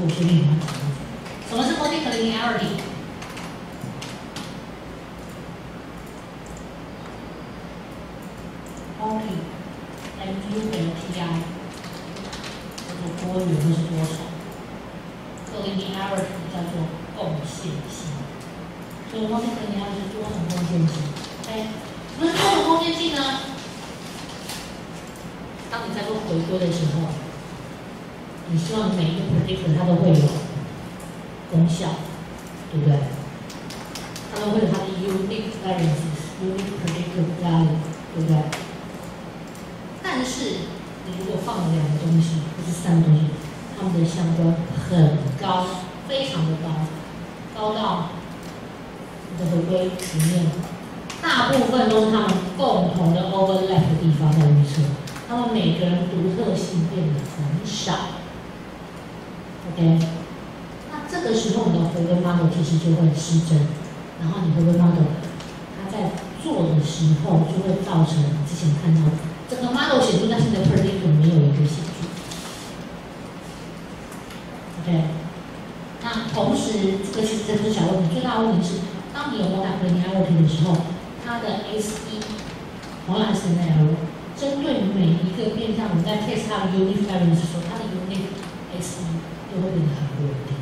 或是另外一种。什么是 multicollinearity？ multi MULTI 叫做多元或是多重 ，collinearity 叫做共线性。所以 multicollinearity 是多重共线性。OK， 什么是多重共线性呢？当你在做回归的时候，你希望你每一个 predictor 它都会有功效，对不对？它都会有它的 unique variances、unique predictor value， 对不对？但是你如果放了两个东西或是三个东西，它们的相关很高，非常的高，高到你的回归里面，大部分都是他们共同的 overlap 的地方在预测。他们每个人独特性变得很少 ，OK？ 那这个时候你的回归 model 其实就会失真，然后你回归 model 它在做的时候就会造成你之前看到的整个 model 显著，但是你的 predictor 没有一个显著 ，OK？ 那同时这个其实这不是小问题，最大的问题是当你有 multicollinearity 的时候，它的 SE 同样是那样。针对每一个变相，我们在 test 它的 unique variance 的时候，它的 unique SE 就会变得很不稳定。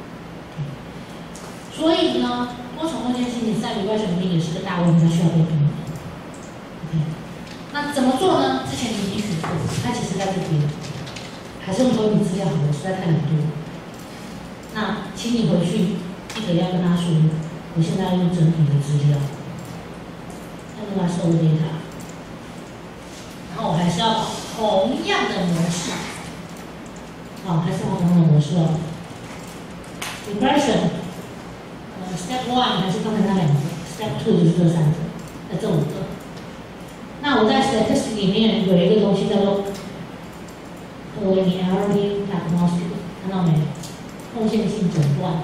所以呢，多重共线性在 regression 里面也是个大问题，它需要被避免。OK， 那怎么做呢？之前你已经学过，它其实在这边，还是用投影资料好了，实在太难读。那请你回去记得要跟他说，我现在要用整体的资料，要跟他收 data。然后我还是要同样的模式，还是同样的模式哦。regression， step 1还是刚才那两个 ，step 2就是这三个，这五个。那我在 statistics 里面有一个东西叫做 collinearity diagnostic， 看到没？共线性诊断，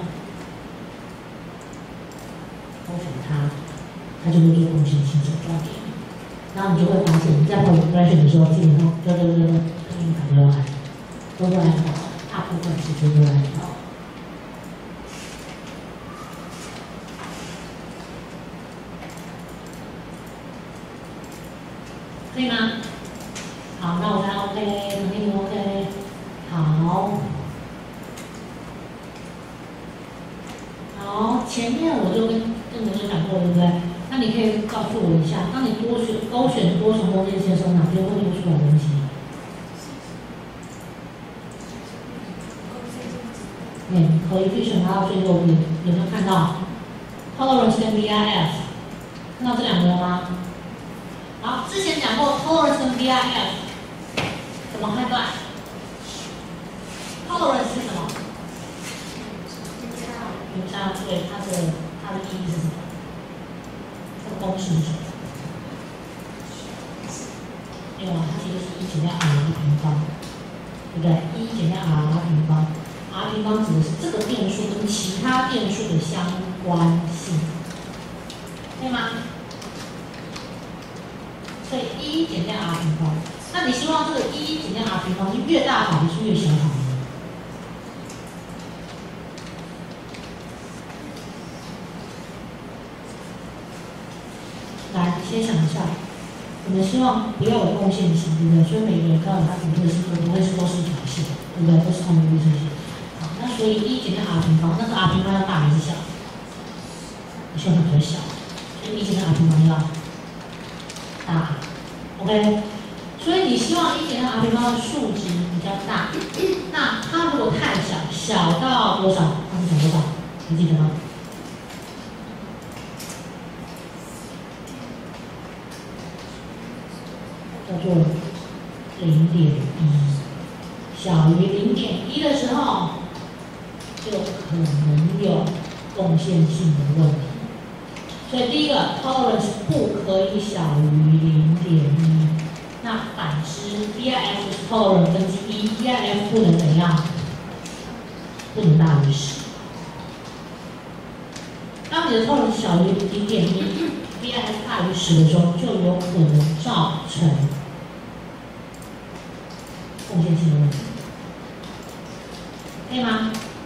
勾选它，它就会做共线性诊断给你。然后你就会发现，你在跑 regression 的时候，基本上对应卡都要来，都会来跑，大部分其实都来跑。可以吗？好，那我再 OK， 肯定 OK， 好。好，前面我就跟你们讲过，对不对？那你可以告诉我一下，当你勾选多重共线性的时候，哪边会凸出来东西？coefficient 它到最右边，有没有看到 tolerance 跟 VIF？ 看到这两个了吗？好，之前讲过 tolerance 跟 VIF 怎么判断 ？tolerance 是什么？评价对它的意义是什么？这个公式是什么？没有啊，它其实是1减掉 r 平方，对不对？1减掉 r 平方 ，r 平方指的是这个变数跟其他变数的相关性，对吗？所以1减掉 r 平方，那你希望这个1减掉 r 平方是越大好还是越小好呢？来，先想一下，我们希望不要有共线性，对不对？所以每个人看到它独特性不会是都是一条线，对不对？都是同一个预测线。好，那所以1减掉 r 平方，那个 r 平方要大还是小？我希望它比较小，所以1减掉 r 平方要大。OK， 所以你希望1减掉 r 平方的数值比较大，那它如果太小，小到多少？它是小多少？你记得吗？叫做0.1，小于0.1的时候，就可能有共线性的问题。所以第一个 tolerance 不可以小于0.1，那反之 VIF 是 tolerance 分之1 ，VIF 不能怎样？不能大于10。当你的 tolerance 小于0.1。VIF 大于10的时候，就有可能造成共线性的问题，可以吗？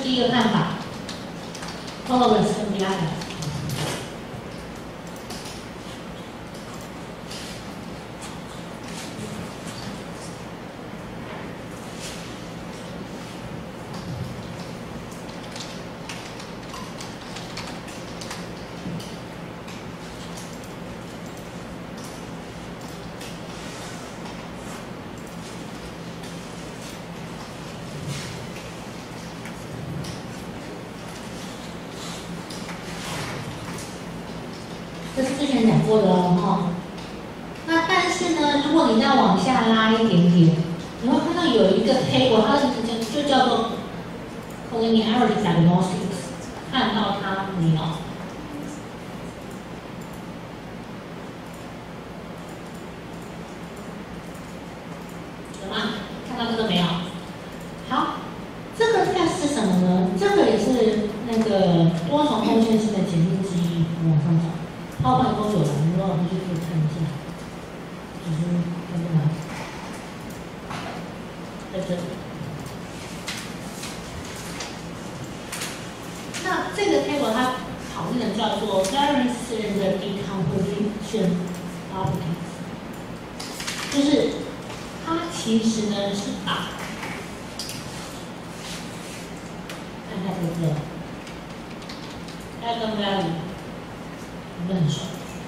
第一个看法 ，followers 跟 behind。这是之前讲过的哦，哈。那但是呢，如果你再往下拉一点点，你会看到有一个 table， 它就叫做 collinearity diagnostics， 看到它没有？有吗？看到这个没有？好，这个 test 是什么呢？这个也是那个多重贡献性的检验之一，往上找。泡泡都有了，你们老师就可以看一下，只是看不到，在这里。那这个 table 它讨论的叫做 variance and decomposition properties， 就是它其实呢是把，看看这个 eigen value。你们很熟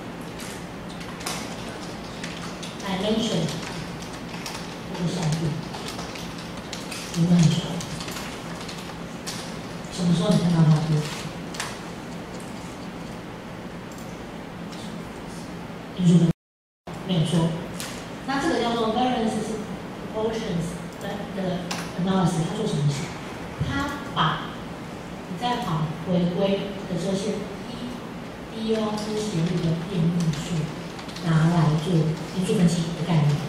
，dimension 这个项目，你们很熟。什么时候你看到它多？因素分没有错。那这个叫做 variance proportions 的 analysis， 它做什么事？它把你在跑回归的这些。低哦，这是斜率的变异数，拿来做因素分析的概念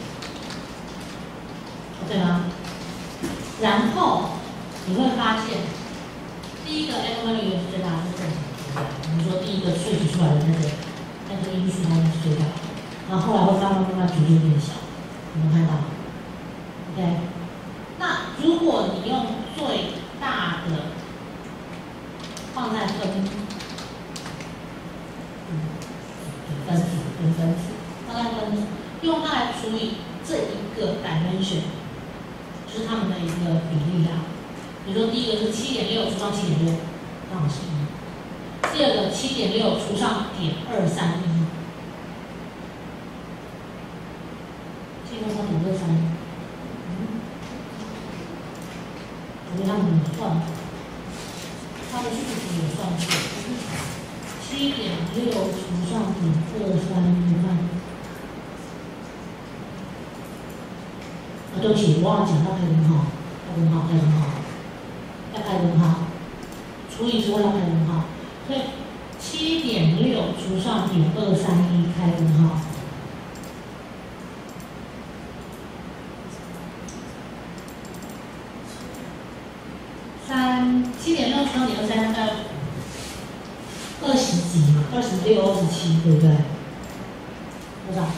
，OK 吗？然后你会发现，第一个 eigen value 是最大的，是正常的。我们说第一个萃取出来的那个因素它是最大的，然后后来会慢慢逐渐变小，你们看到 ？OK， 那如果你用最大的放在分子，放在分子，用它来除以这一个 dimension， 就是它们的一个比例啦。比如说第一个是7.6除上7.6，刚好是1；第二个7.6除上0.231，7.6除上0.231，我觉得他们怎么算？它的数值也算错。7.6除上0.231，看。对不起，我忘了讲要开根号，开根号，要开根号。除以之后要开根号，所以7.6除上0.231开根号。7.6除上0.231大概20几嘛，26、27，对不对？多少？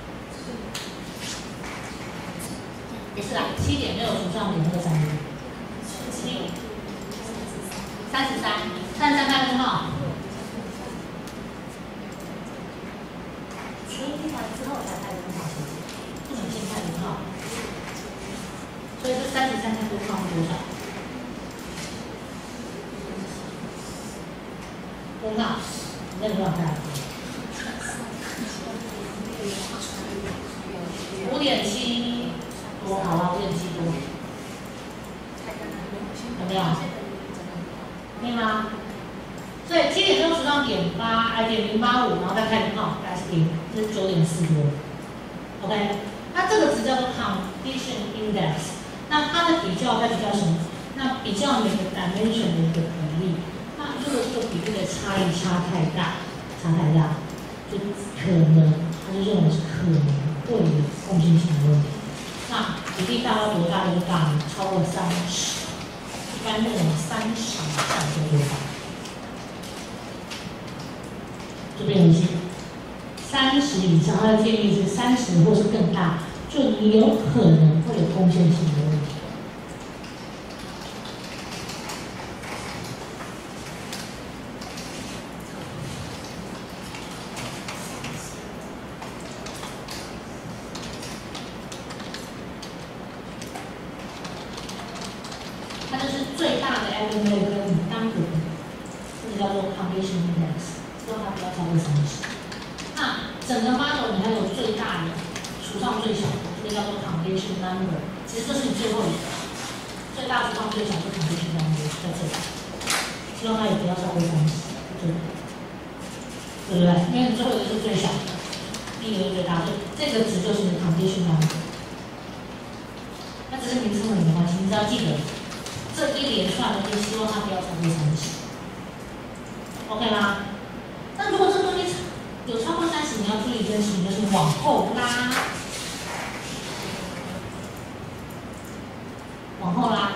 也是啦，7.6除上0.231，7，33开根号。除完之后才开根号，不能先开根号。所以这33开根号是多少？根号，你那多少开？5.7多，好吧，5.7多，有没有？可以吗？所以7.6除上0.085，然后再开根号，大概是这是9.4多。OK， 那这个值叫做 condition index。那它的比较在比较什么？那比较每个 dimension 的一个比例。那如果这个比例的差异差太大，就可能他就认为是可能会有贡献性的问题。那比例大到多大就大于超过30，一般认为30以上就多大。这边有些30以上，他的建议是30或是更大，就你有可能会有贡献性的问题。 叫做 completion index， 希望它不要超过30。那整个 model 你还有最大的除上最小的，这个叫做 completion number， 其实这是你最后一个，最大除上最小的 completion number 在这里，希望它也不要超过30，对不对？因为你最后一个是最小的，第一个是最大的，这个值就是你的 completion number。那这是名称和你的关系，你只要记得这一连串的，就希望它不要超过30。OK 吗？那如果这东西有超过30，你要注意一件事情，就是往后拉，往后拉。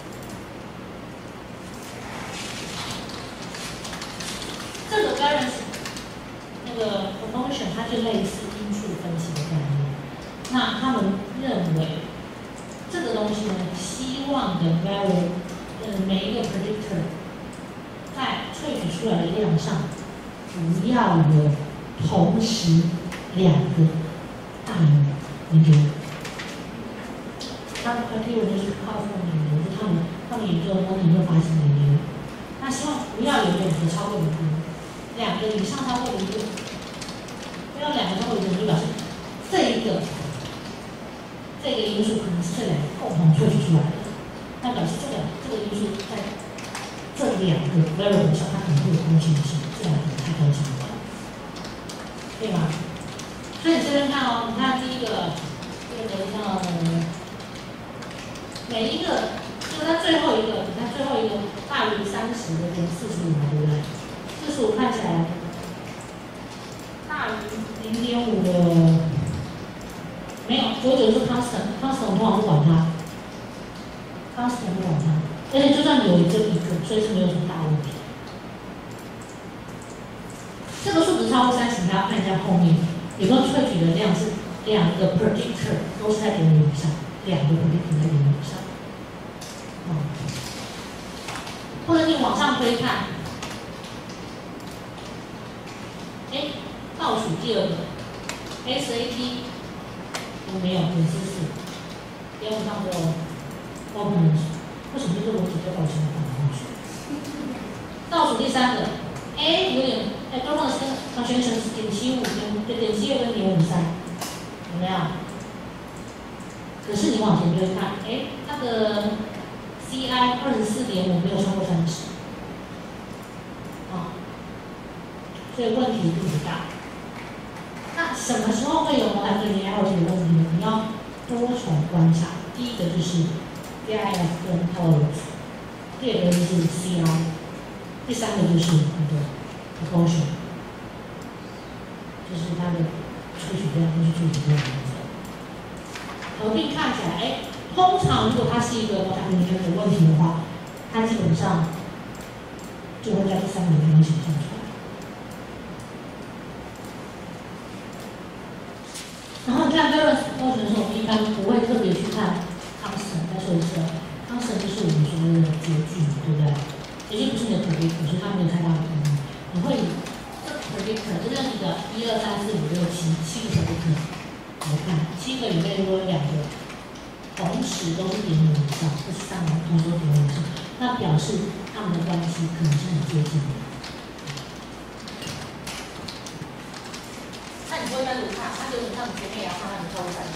这个 variance 那个 proportion 它就类似因数分析的概念。那他们认为这个东西呢，希望的 每一个 predictor 在萃取出来的量上，不要有同时2个大于研究。他提问就是靠后面研究，就是他们研究模拟又发现研究。那希望不要有2个超过0个，2个以上超过0个，不要2个超过0个，就表示这个因素可能是这2个共同萃取出来的，那表示这个因素在这2个 variable 上，它可能会有关系性，这2个太高相关，对吗？所以你这边看哦，你看第一个，这个叫每一个，就是它最后一个，你看最后一个大于30的跟45嘛，对不对？45看起来大于0.5的。没有，99是 constant 通常不管它 ，constant 不管它，而且就算有这一个，所以是没有什么大问题。这个数值超过30，你还要看一下后面有没有萃取的量是2个 predictor 都是在0以上，2个 predictor 在0以上。或者你往上推看，倒数第2个 SAT。没有，也是4，不上过 openness， 为什么这个逻辑在倒数放上去？倒数第3个 ，A 有点，openness 跟 consensus 0.75跟0.72跟0.53，有没有？可是你往前推看，它的 CI 24.5没有超过30，所以问题并不大。那什么时候会有模态对应 error 这个问题呢？你要多重观察。第一个就是 DIF 跟 tolerance， 第2个就是 CI， 第3个就是你的 proportion， 就是它的萃取量，就是萃取量的部分。合并看起来，通常如果它是一个模态对应的问题的话，它基本上就会在第3个地方显现出来。然后你看 variance proportion 的时候，我们一般不会特别去看 constant， 再说一次 ，constant 就是我们所谓的截距，对不对？截距不是你的 predictor， 所以它没有太大的意义。你会以这 predictor， 这是你的1、2、3、4、5、6、7个 predictor 来看，7个里面如果有2个同时都是0以上，这是3个同时都0以上，那表示它们的关系可能是很接近的。你不会单独看，它就是看前面也要看它们超过30，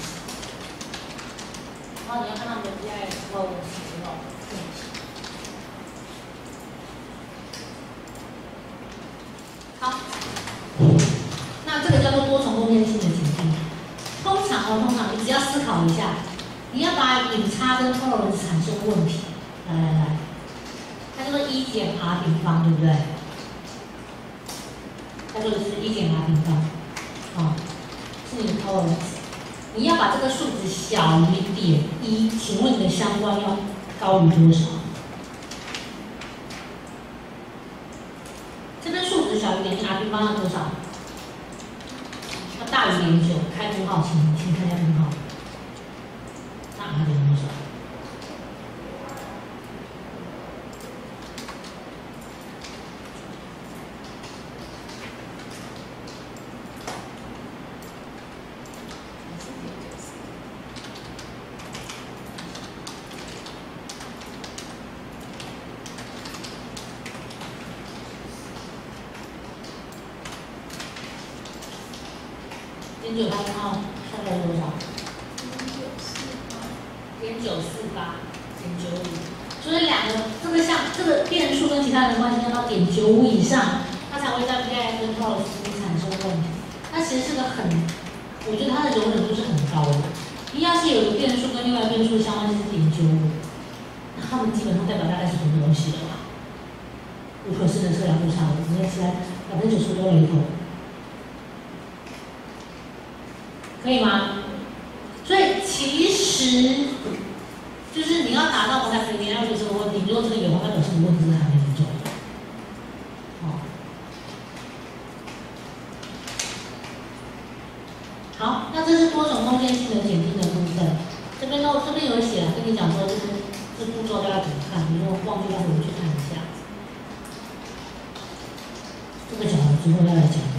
然后你要看它们的 DIF 或者是这种问题。好，那这个叫做多重共变性的情境。通常你只要思考一下，你要把隐差跟 tolerance 产生问题，来，它叫做1减 r 平方，对不对？它就是1减 r 平方。是你的 tolerance， 你要把这个数值小于0.1，请问你的相关要高于多少？这边数值小于0.1 r 平方要多少？要大于0.9，开根号，请看一下根号，那 r 等于多少？ 0.9它然后大概是多少？0.948，0.95。所以两个这个像这个变数跟其他人的关系要到0.95以上，它才会在 BIS 跟 TOLS 产生问题。它其实是个我觉得它的容忍度是很高的。你要是有一个变数跟另外一个变数相关是0.95，那它们基本上代表大概是同一个东西了吧？5%的测量误差，我们起来90%都雷同，可以吗？所以其实就是你要达到我才可以连2%这个问题，如果这个有，那表示你问题是还没严重。好，那这是多种空间性的检定的部分。这边有写了，跟你讲说这步骤大家怎么看，你如果忘记，待会回去看一下。这个讲完之后再来讲。